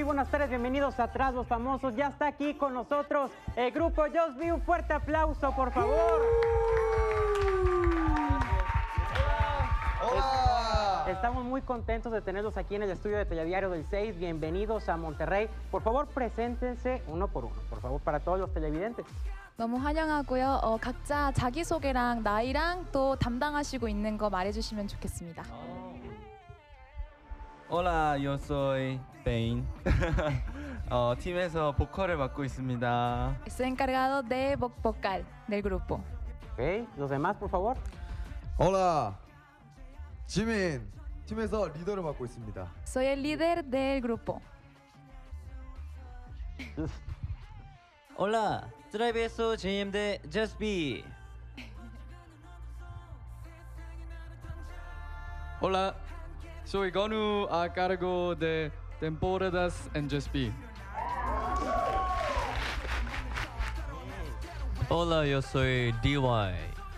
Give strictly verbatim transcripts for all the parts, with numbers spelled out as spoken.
buenas tardes, bienvenidos a Atrás los Famosos. Ya está aquí con nosotros el grupo Just Be. Un fuerte aplauso, por favor. Hola. Estamos muy contentos de tenerlos aquí en el estudio de Telediario del seis. Bienvenidos a Monterrey. Por favor, preséntense uno por uno, por favor, para todos los televidentes. 너무 환영하고요. 어, 각자 자기소개랑 나이랑 또 담당하시고 있는 거 말해주시면 좋겠습니다. Hola, yo soy Bane. 어, 팀에서 보컬을 맡고 있습니다. Estoy encargado de vo vocal del grupo. Ok, los demás, por favor. Hola, 지민. 팀에서 리더를 맡고 있습니다. Soy el líder del grupo. Hola, Travieso J M de Just Be. Hola, soy Gonu a cargo de Temporadas en Just Be. Hola, yo soy D Y.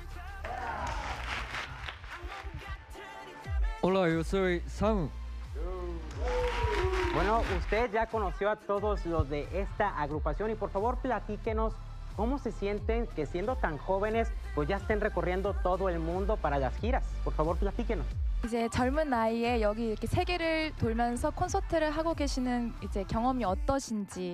Hola, yo soy Sam. Bueno, usted ya conoció a todos los de esta agrupación y por favor platíquenos cómo se sienten que siendo tan jóvenes pues ya estén recorriendo todo el mundo para las giras. Por favor, platíquenos. 이제 젊은 나이에 여기 이렇게 세계를 돌면서 콘서트를 하고 계시는 이제 경험이 어떠신지.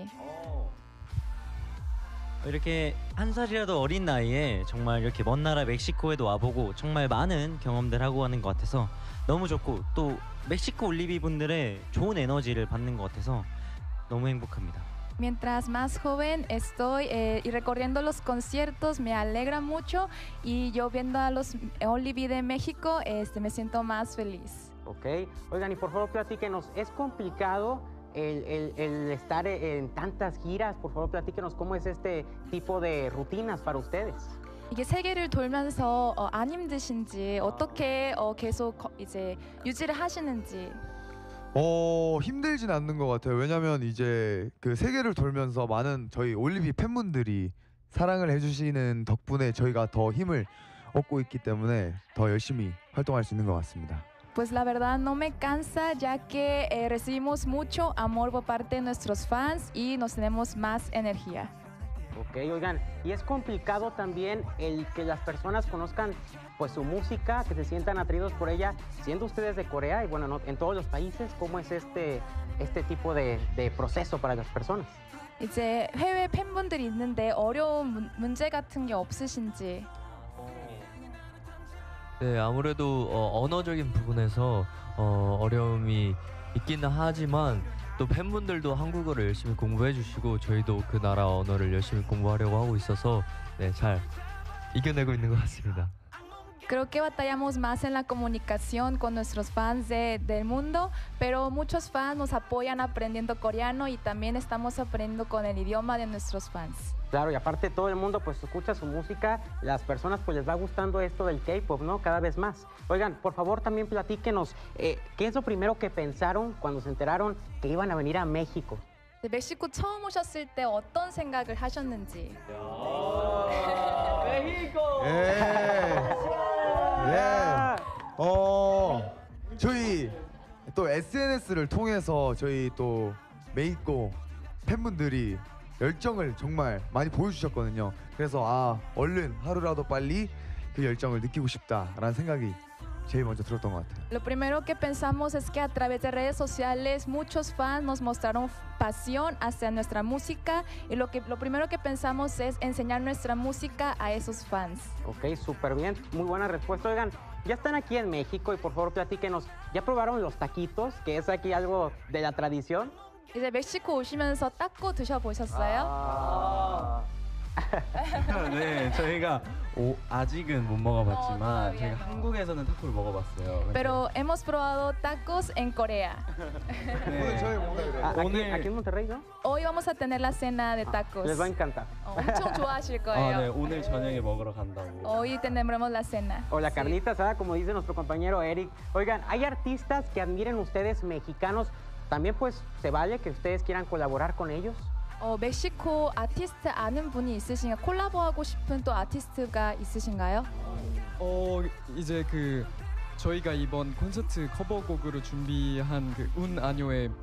이렇게 한 살이라도 어린 나이에 정말 이렇게 먼 나라 멕시코에도 와보고 정말 많은 경험들 하고 하는 것 같아서 너무 좋고 또 멕시코 올리비 분들의 좋은 에너지를 받는 것 같아서 너무 행복합니다. Mientras más joven estoy eh, y recorriendo los conciertos me alegra mucho y yo viendo a los Olivi de México este, me siento más feliz. Ok, oigan y por favor platíquenos, ¿es complicado el, el, el estar en tantas giras? Por favor platíquenos cómo es este tipo de rutinas para ustedes. 이게 세계를 돌면서 어, 안 힘드신지 어떻게 어, 계속 거, 이제 유지를 하시는지. 어 힘들진 않는 것 같아요. 왜냐면 이제 그 세계를 돌면서 많은 저희 올리비 팬분들이 사랑을 해주시는 덕분에 저희가 더 힘을 얻고 있기 때문에 더 열심히 활동할 수 있는 것 같습니다. Pues la verdad no me cansa ya que eh, recibimos mucho amor por parte de nuestros fans y nos tenemos más energía. Ok, oigan, y es complicado también el que las personas conozcan pues su música, que se sientan atraídos por ella, siendo ustedes de Corea y bueno, no, en todos los países, ¿cómo es este, este tipo de, de proceso para las personas? 이제 해외 팬분들이 있는데 어려운 문, 문제 같은 게 없으신지. 네, 아무래도 어, 언어적인 부분에서 어, 어려움이 있기는 하지만 또 팬분들도 한국어를 열심히 공부해 주시고 저희도 그 나라 언어를 열심히 공부하려고 하고 있어서 네, 잘 이겨내고 있는 것 같습니다. Creo que batallamos más en la comunicación con nuestros fans de, del mundo, pero muchos fans nos apoyan aprendiendo coreano y también estamos aprendiendo con el idioma de nuestros fans. Claro, y aparte todo el mundo pues escucha su música, las personas pues les va gustando esto del K-pop, ¿no? Cada vez más. Oigan, por favor también platíquenos, eh, ¿qué es lo primero que pensaron cuando se enteraron que iban a venir a México? 멕시코 처음 오셨을 때 어떤 생각을 하셨는지. 예. 예. 어 저희 또 에스엔에스를 통해서 저희 또 메이코 팬분들이 열정을 정말 많이 보여주셨거든요. 그래서 아 얼른 하루라도 빨리 그 열정을 느끼고 싶다라는 생각이 제일 먼저 들었던 것 같아요. Lo primero que pensamos es que a través de redes sociales muchos fans nos mostraron pasión hacia nuestra música y lo que lo primero que pensamos es enseñar nuestra música a esos fans. Ok, súper bien, muy buena respuesta. Oigan, ya están aquí en México y por favor platíquenos, ¿ya probaron los taquitos? Que es aquí algo de la tradición. 이제 멕시코 오시면서 따꾸 드셔보셨어요? 아. 네, 저희가 오, 아직은 못 먹어봤지만 어, 저희가 한국에서는 타코를 먹어봤어요. Pero hemos probado tacos en Corea. 오늘 저희 뭔가 그래요. Ah, aquí, 오늘- aquí en Monterrey, ¿no? Hoy vamos a tener la cena de tacos. Les va a encantar. 어, 엄청 좋아하실 아, 네, 거예요. 오늘 저녁에 먹으러 간다고. Hoy tendremos la cena. O la Sí. carnita asada, como dice nuestro compañero Eric. Oigan, ¿hay artistas que admiren ustedes mexicanos? También pues se vale que ustedes quieran colaborar con ellos. 어, 멕시코 아티스트 아는 분이 있으신가요? 콜라보하고 싶은 또 아티스트가 있으신가요? 어 이제 그 저희가 이번 콘서트 커버곡으로 준비한 그 운 아뇨의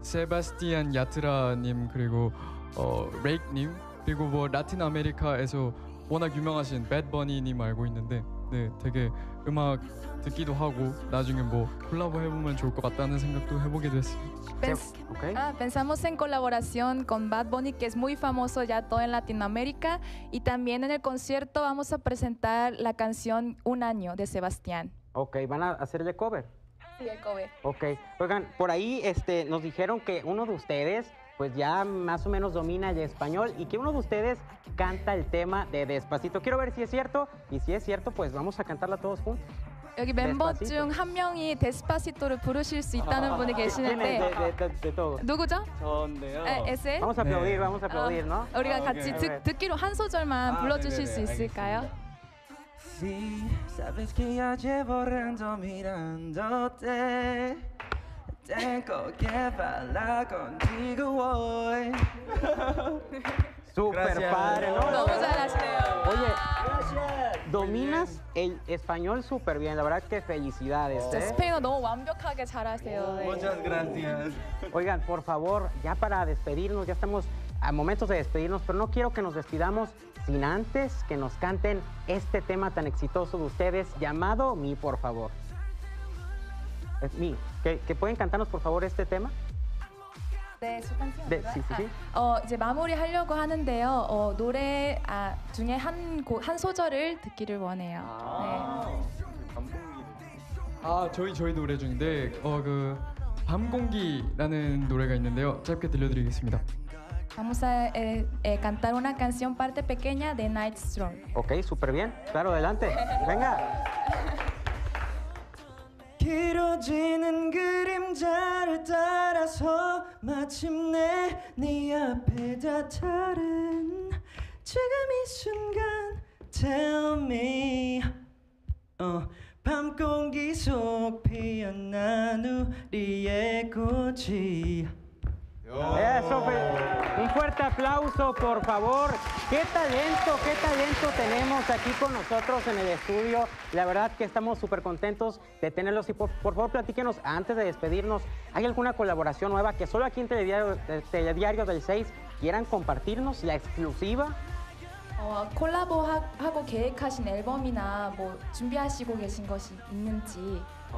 세바스티안 야트라님 그리고 어, 레이크님 그리고 뭐 라틴 아메리카에서 워낙 유명하신 배드버니님 알고 있는데 네 되게 음악 듣기도 하고 나중에 뭐 콜라보 해보면 좋을 것 같다는 생각도 해보게 됐습니다. Pens- Ok. ah, pensamos en colaboración con Bad Bunny, que es muy famoso ya todo en Latinoamérica, y también en el concierto vamos a presentar la canción Un Año de Sebastián. Ok, van a hacerle cover. Sí, el cover. Ok, oigan, por ahí este, nos dijeron que uno de ustedes pues ya más o menos domina el español y que uno de ustedes canta el tema de Despacito. Quiero ver si es cierto y si es cierto pues vamos a cantarla todos juntos. 여기 멤버 데스파시토. 중 한 명이 데스파시토를 부르실 수 있다는 분이 ¿Quién es de, 계시는데 de, de, de todos? 누구죠? 저인데요. 에, 에스? Vamos a aplaudir, 네. vamos a aplaudir, ¿no? 어, 우리가 아, 같이 오케이. 듣, 듣기로 한 소절만 아, 불러주실 네네네, 수 있을까요? Sí, sabes que ya llevo rato mirándote. Tengo que hablar contigo hoy. Súper Gracias. padre, ¿no? 너무 잘하시네요. Oye, dominas el español súper bien, la verdad que felicidades. 진짜 ¿eh? 스페인어 너무 완벽하게 잘하세요. 네. Muchas gracias. Oigan, por favor, ya para despedirnos, ya estamos a momentos de despedirnos, pero no quiero que nos despidamos sin antes que nos canten este tema tan exitoso de ustedes llamado Mi, por favor. Es Mi. ¿Que, que pueden cantarnos, por favor, este tema? 네, 수 canción, 네, ¿verdad? sí, sí, sí. 아, 어, 이제 마무리하려고 하는데요. 어, 노래 아, 중에 한, 곡, 한 소절을 듣기를 원해요. 아 저희 저희 노래 중인데 어 그 밤공기라는 노래가 있는데요. 짧게 들려드리겠습니다. 네. Vamos a eh, eh, cantar una canción parte pequeña de Night Stroll. Ok, súper bien. Claro, adelante. Venga. 길어지는 그림자를 따라서 마침내 네 앞에 다다른 지금 이 순간 Tell me 어, 밤 공기 속 피어난 우리의 꽃이 Eso, fe- un fuerte aplauso, por favor. Qué talento, qué talento tenemos aquí con nosotros en el estudio. La verdad que estamos súper contentos de tenerlos. Y por, por favor, platíquenos, antes de despedirnos, ¿hay alguna colaboración nueva que solo aquí en Telediario, eh, Telediario del seis quieran compartirnos, la exclusiva? 어, 콜라보하고 계획하신 앨범이나 뭐 준비하시고 계신 것이 있는지.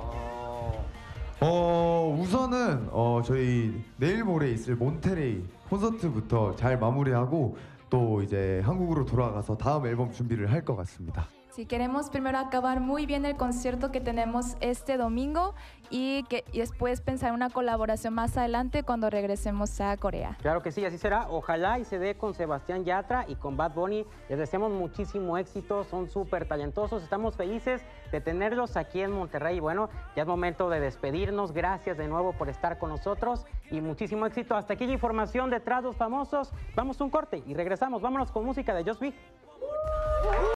어 우선은 어 저희 내일 모레 있을 몬테레이 콘서트부터 잘 마무리하고 또 이제 한국으로 돌아가서 다음 앨범 준비를 할 것 같습니다. Si queremos primero acabar muy bien el concierto que tenemos este domingo y, que, y después pensar una colaboración más adelante cuando regresemos a Corea. Claro que sí, así será. Ojalá y se dé con Sebastián Yatra y con Bad Bunny. Les deseamos muchísimo éxito, son súper talentosos. Estamos felices de tenerlos aquí en Monterrey. Y bueno, ya es momento de despedirnos. Gracias de nuevo por estar con nosotros y muchísimo éxito. Hasta aquí la información detrás de los famosos. Vamos a un corte y regresamos. Vámonos con música de Just Be.